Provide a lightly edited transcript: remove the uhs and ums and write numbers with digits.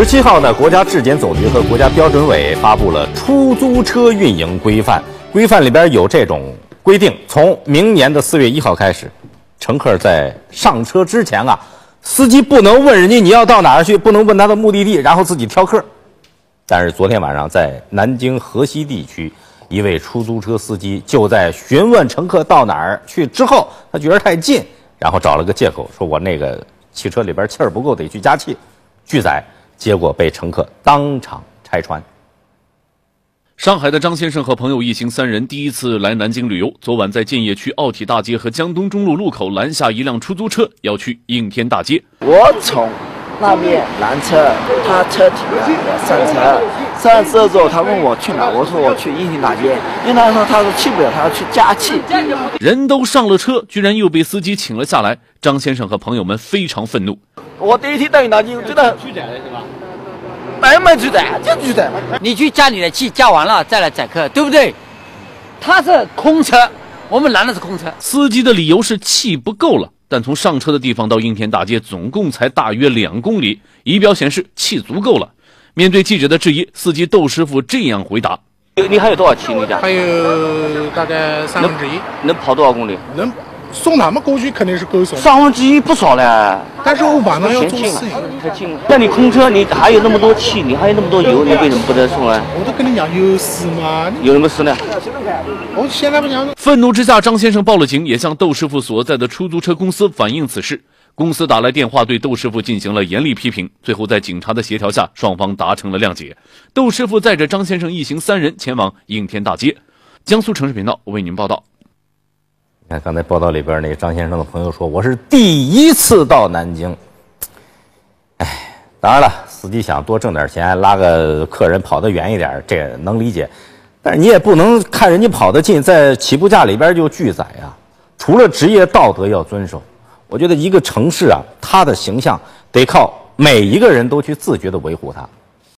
17号呢，国家质检总局和国家标准委发布了出租车运营规范，规范里边有这种规定：从明年的4月1号开始，乘客在上车之前啊，司机不能问人家你要到哪儿去，不能问他的目的地，然后自己挑客。但是昨天晚上在南京河西地区，一位出租车司机就在询问乘客到哪儿去之后，他觉得太近，然后找了个借口说我那个汽车里边气儿不够，得去加气，拒载。结果被乘客当场拆穿。 上海的张先生和朋友一行3人第一次来南京旅游，昨晚在建邺区奥体大街和江东中路路口拦下一辆出租车，要去应天大街。 我从那边拦车，他车停了，我上车。上车之后，他问我去哪，我说我去应天大街。应天他说去不了，他要去加气。 人都上了车，居然又被司机请了下来。张先生和朋友们非常愤怒。 我第一天到南京，真的拒载了是吧？没拒载，就拒载。 你去加你的气，加完了再来载客，对不对？他是空车，我们拦的是空车。 司机的理由是气不够了，但从上车的地方到应天大街总共才大约2公里，仪表显示气足够了。面对记者的质疑，司机窦师傅这样回答： 你还有多少气？你讲还有大概1/3， 能跑多少公里？ 能送他们过去肯定是够送。 1/3不少了， 但是我晚上要做事。 太近了。那你空车，你还有那么多气，你还有那么多油，你为什么不能送呢？ 我都跟你讲有事嘛。 有什么事呢？ 我现在不讲。 愤怒之下，张先生报了警，也向窦师傅所在的出租车公司反映此事。公司打来电话对窦师傅进行了严厉批评，最后在警察的协调下，双方达成了谅解。窦师傅载着张先生一行3人前往应天大街。江苏城市频道为您报道。 你看刚才报道里边那个张先生的朋友说，我是第一次到南京。哎，当然了，司机想多挣点钱，拉个客人跑得远一点，这能理解。但是你也不能看人家跑得近，在起步架里边就拒载啊。除了职业道德要遵守，我觉得一个城市啊，它的形象得靠每一个人都去自觉地维护它。